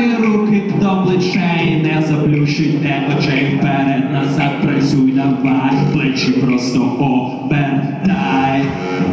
Далі руки до плечей, не заплющуйте очей вперед, назад працюй, давай, плечі просто обертай.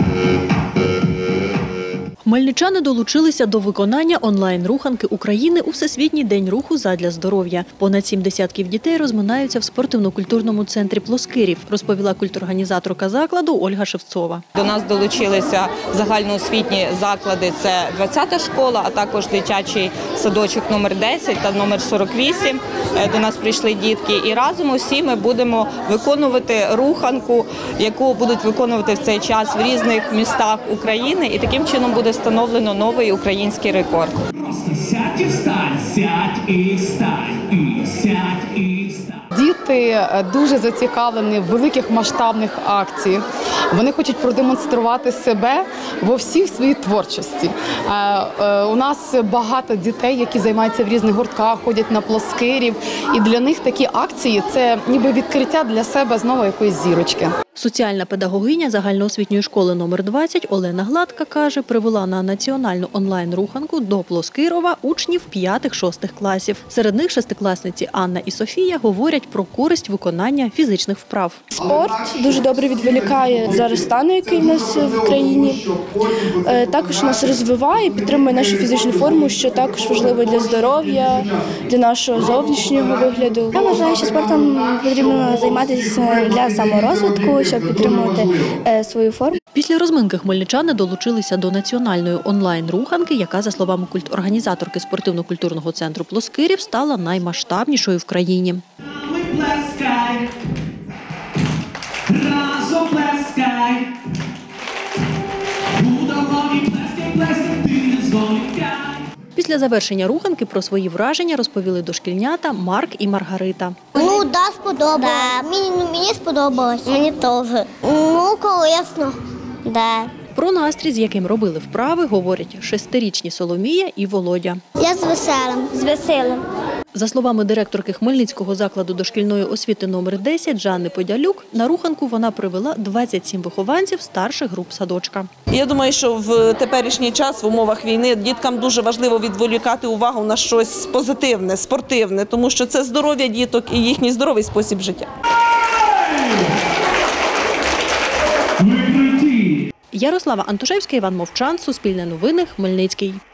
Хмельничани долучилися до виконання онлайн-руханки України у Всесвітній день руху задля здоров'я. Понад 7 десятків дітей розминаються в спортивно-культурному центрі «Плоскирів», розповіла культурорганізаторка закладу Ольга Шевцова. До нас долучилися загальноосвітні заклади – це 20-та школа, а також дитячий садочок номер 10 та номер 48. До нас прийшли дітки і разом усі ми будемо виконувати руханку, яку будуть виконувати в цей час в різних містах України, і таким чином буде встановлено новий український рекорд. Просто сядь і встань, сядь і встань, і сядь і встань. Діти дуже зацікавлені в великих масштабних акціях. Вони хочуть продемонструвати себе во всій своїй творчості. У нас багато дітей, які займаються в різних гуртках, ходять на Плоскирів. І для них такі акції – це ніби відкриття для себе знову якоїсь зірочки. Соціальна педагогиня загальноосвітньої школи номер 20 Олена Гладка каже, привела на національну онлайн-руханку до Плоскирова учнів 5-6 класів. Серед них шестикласниці Анна і Софія говорять про користь виконання фізичних вправ. Спорт дуже добре відволікає зараз стану, який в нас в країні. Також нас розвиває, підтримує нашу фізичну форму, що також важливо для здоров'я, для нашого зовнішнього вигляду. Я вважаю, що спортом потрібно займатися для саморозвитку, щоб підтримувати свою форму. Після розминки хмельничани долучилися до національної онлайн-руханки, яка, за словами культорганізаторки спортивно-культурного центру «Плоскирів», стала наймасштабнішою в країні. Плескай, разом плескай, у долоні плескай, плескай, ти не зволікай. Після завершення руханки про свої враження розповіли дошкільнята Марк і Маргарита. Ну, да, сподобалось. Мені сподобалось. Мені теж. Ну, корисно. Да. Про настрій, з яким робили вправи, говорять 6-річні Соломія і Володя. Я з веселим. З веселим. За словами директорки Хмельницького закладу дошкільної освіти номер 10 Жанни Подялюк, на руханку вона привела 27 вихованців старших груп садочка. Я думаю, що в теперішній час, в умовах війни, діткам дуже важливо відволікати увагу на щось позитивне, спортивне, тому що це здоров'я діток і їхній здоровий спосіб життя. Ярослава Антошевська, Іван Мовчан, Суспільне новини, Хмельницький.